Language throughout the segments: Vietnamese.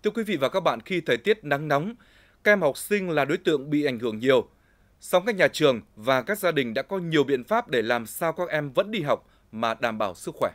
Thưa quý vị và các bạn, khi thời tiết nắng nóng, các em học sinh là đối tượng bị ảnh hưởng nhiều. Song các nhà trường và các gia đình đã có nhiều biện pháp để làm sao các em vẫn đi học mà đảm bảo sức khỏe.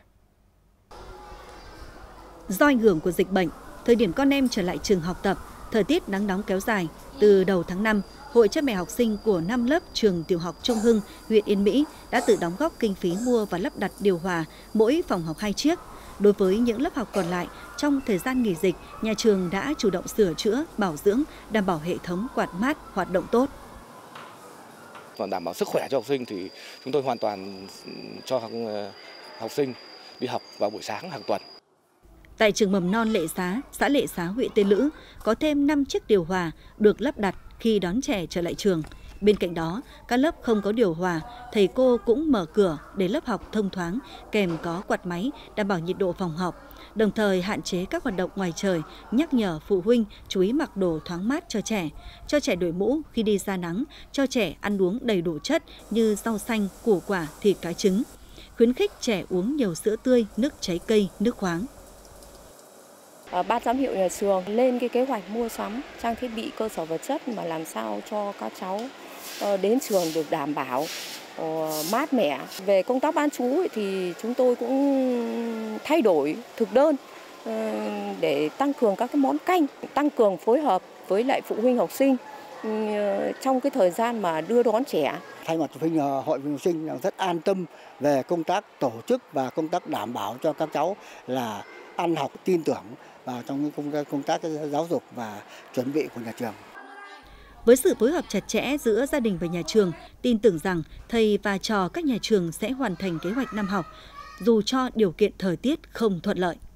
Do ảnh hưởng của dịch bệnh, thời điểm con em trở lại trường học tập, thời tiết nắng nóng kéo dài, từ đầu tháng 5, Hội cha mẹ học sinh của 5 lớp trường tiểu học Trung Hưng, huyện Yên Mỹ đã tự đóng góp kinh phí mua và lắp đặt điều hòa mỗi phòng học 2 chiếc. Đối với những lớp học còn lại, trong thời gian nghỉ dịch, nhà trường đã chủ động sửa chữa, bảo dưỡng, đảm bảo hệ thống quạt mát hoạt động tốt. Còn đảm bảo sức khỏe cho học sinh thì chúng tôi hoàn toàn cho học sinh đi học vào buổi sáng hàng tuần. Tại trường mầm non Lệ Xá, xã Lệ Xá, huyện Tiên Lữ, có thêm 5 chiếc điều hòa được lắp đặt khi đón trẻ trở lại trường. Bên cạnh đó, các lớp không có điều hòa, thầy cô cũng mở cửa để lớp học thông thoáng, kèm có quạt máy đảm bảo nhiệt độ phòng học, đồng thời hạn chế các hoạt động ngoài trời, nhắc nhở phụ huynh chú ý mặc đồ thoáng mát cho trẻ đội mũ khi đi ra nắng, cho trẻ ăn uống đầy đủ chất như rau xanh, củ quả, thịt cá trứng, khuyến khích trẻ uống nhiều sữa tươi, nước trái cây, nước khoáng. Ban giám hiệu nhà trường lên cái kế hoạch mua sắm trang thiết bị cơ sở vật chất mà làm sao cho các cháu đến trường được đảm bảo mát mẻ. Về công tác bán trú thì chúng tôi cũng thay đổi thực đơn để tăng cường các cái món canh, tăng cường phối hợp với lại phụ huynh học sinh trong cái thời gian mà đưa đón trẻ. Thay mặt phụ huynh Hội phụ huynh học sinh rất an tâm về công tác tổ chức và công tác đảm bảo cho các cháu là ăn học tin tưởng vào trong công tác giáo dục và chuẩn bị của nhà trường. Với sự phối hợp chặt chẽ giữa gia đình và nhà trường, tin tưởng rằng thầy và trò các nhà trường sẽ hoàn thành kế hoạch năm học, dù cho điều kiện thời tiết không thuận lợi.